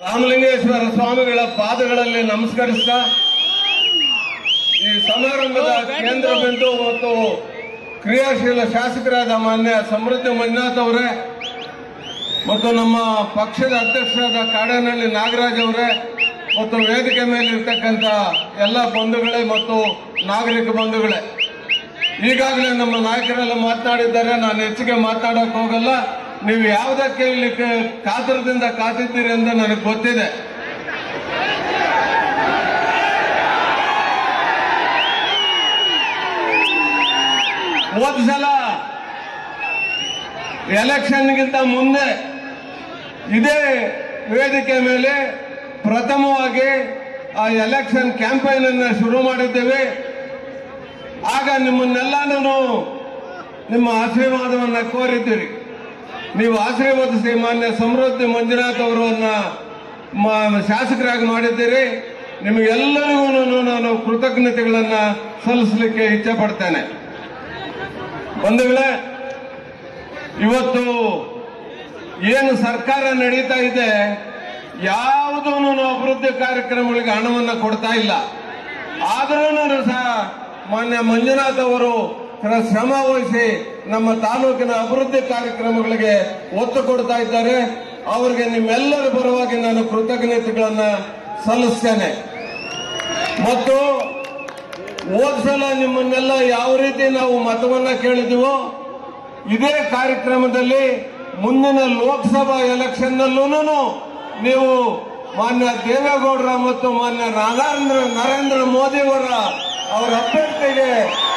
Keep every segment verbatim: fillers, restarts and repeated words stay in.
ರಾಮಲಿಂಗೇಶ್ವರ ಸ್ವಾಮಿಗಳ ಪಾದಗಳಲ್ಲಿ ನಮಸ್ಕರಿಸ್ತಾ ಈ ಸಮಾರಂಭದ ಕೇಂದ್ರ ಬಿಂದು ಮತ್ತು ಕ್ರಿಯಾಶೀಲ ಶಾಸಕರಾದ ಮಾನ್ಯ ಸಮೃದ್ಧಿ ಮಂಜುನಾಥ್ ಅವರೇ ಮತ್ತು ನಮ್ಮ ಪಕ್ಷದ ಅಧ್ಯಕ್ಷರಾದ ಕಾಡೇನಹಳ್ಳಿ ನಾಗರಾಜ್ ಅವರೇ ಮತ್ತು ವೇದಿಕೆ ಮೇಲೆ ಇರ್ತಕ್ಕಂಥ ಎಲ್ಲ ಬಂಧುಗಳೇ ಮತ್ತು ನಾಗರಿಕ ಬಂಧುಗಳೇ, ಈಗಾಗಲೇ ನಮ್ಮ ನಾಯಕರೆಲ್ಲ ಮಾತನಾಡಿದ್ದಾರೆ. ನಾನು ಹೆಚ್ಚಿಗೆ ಮಾತನಾಡಕ್ ಹೋಗಲ್ಲ. ನೀವು ಯಾವುದಕ್ಕೆ ಇಲ್ಲಿ ಕಾತರದಿಂದ ಕಾತಿದ್ದೀರಿ ಅಂತ ನನಗೆ ಗೊತ್ತಿದೆ. ಹೋದ ಸಲ ಎಲೆಕ್ಷನ್ಗಿಂತ ಮುಂದೆ ಇದೇ ವೇದಿಕೆ ಮೇಲೆ ಪ್ರಥಮವಾಗಿ ಆ ಎಲೆಕ್ಷನ್ ಕ್ಯಾಂಪೈನ್ ಅನ್ನು ಶುರು ಮಾಡಿದ್ದೇವೆ. ಆಗ ನಿಮ್ಮನ್ನೆಲ್ಲಾನು ನಿಮ್ಮ ಆಶೀರ್ವಾದವನ್ನ ಕೋರಿದ್ದೀರಿ. ನೀವು ಆಶೀರ್ವದಿಸಿ ಮಾನ್ಯ ಸಮೃದ್ಧಿ ಮಂಜುನಾಥ್ ಅವರನ್ನ ಶಾಸಕರಾಗಿ ಮಾಡಿದ್ದೀರಿ. ನಿಮಗೆಲ್ಲರಿಗೂ ನಾನು ಕೃತಜ್ಞತೆಗಳನ್ನ ಸಲ್ಲಿಸಲಿಕ್ಕೆ ಇಚ್ಛೆ ಪಡ್ತೇನೆ. ಬಂಧುಗಳೇ, ಇವತ್ತು ಏನು ಸರ್ಕಾರ ನಡೀತಾ ಇದೆ, ಯಾವುದೂ ಅಭಿವೃದ್ಧಿ ಕಾರ್ಯಕ್ರಮಗಳಿಗೆ ಹಣವನ್ನು ಕೊಡ್ತಾ ಇಲ್ಲ. ಆದ್ರೂ ಸಹ ಮಾನ್ಯ ಮಂಜುನಾಥ್ ಅವರು ಶ್ರಮ ವಹಿಸಿ ನಮ್ಮ ತಾಲೂಕಿನ ಅಭಿವೃದ್ಧಿ ಕಾರ್ಯಕ್ರಮಗಳಿಗೆ ಒತ್ತು ಕೊಡ್ತಾ ಇದ್ದಾರೆ. ಅವರಿಗೆ ನಿಮ್ಮೆಲ್ಲರ ಪರವಾಗಿ ನಾನು ಕೃತಜ್ಞತೆಗಳನ್ನ ಸಲ್ಲಿಸ್ತೇನೆ. ಮತ್ತು ಹೋದ ಸಲ ನಿಮ್ಮನ್ನೆಲ್ಲ ಯಾವ ರೀತಿ ನಾವು ಮತವನ್ನ ಕೇಳಿದೀವೋ ಇದೇ ಕಾರ್ಯಕ್ರಮದಲ್ಲಿ ಮುಂದಿನ ಲೋಕಸಭಾ ಎಲೆಕ್ಷನ್ ನಲ್ಲೂ ನೀವು ಮಾನ್ಯ ದೇವೇಗೌಡರ ಮತ್ತು ಮಾನ್ಯ ನರೇಂದ್ರ ನರೇಂದ್ರ ಮೋದಿ ಅವರ ಅವರ ಅಭ್ಯರ್ಥಿಗೆ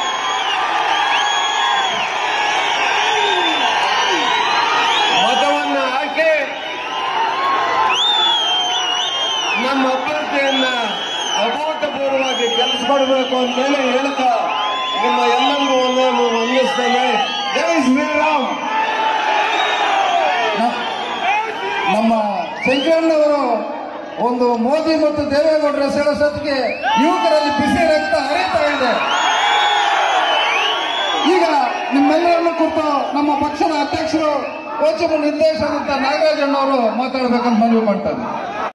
ಮತವನ್ನ ಹಾಕಿ ನಮ್ಮ ಅಭ್ಯರ್ಥಿಯನ್ನ ಅಭೂತಪೂರ್ವವಾಗಿ ಕೆಲಸ ಮಾಡಬೇಕು ಅಂತೇಳಿ ಹೇಳ್ತಾ ನಿಮ್ಮ ಎಲ್ಲರಿಗೂ ಒಂದನ್ನು ವಂದಿಸ್ತೇನೆ. ಜೈ ಶ್ರೀರಾಮ್. ನಮ್ಮ ಶಂಕರಣ್ಣವರು ಒಂದು ಮೋದಿ ಮತ್ತು ದೇವೇಗೌಡರ ಸೆಳಸತ್ತಿಗೆ ಯುವಕರಲ್ಲಿ ಬಿಸಿ ರಕ್ತ ಹರಿತಾ ಇದೆ. ಈಗ ನಿಮ್ಮೆಲ್ಲರನ್ನು ಕುರಿತು ನಮ್ಮ ಪಕ್ಷದ ಅಧ್ಯಕ್ಷರು ಕೋಚಮ ನಿರ್ದೇಶಕರಾದ ನಾಗರಾಜಣ್ಣವರು ಮಾತಾಡಬೇಕಂತ ಮನವಿ ಮಾಡ್ತಾರೆ.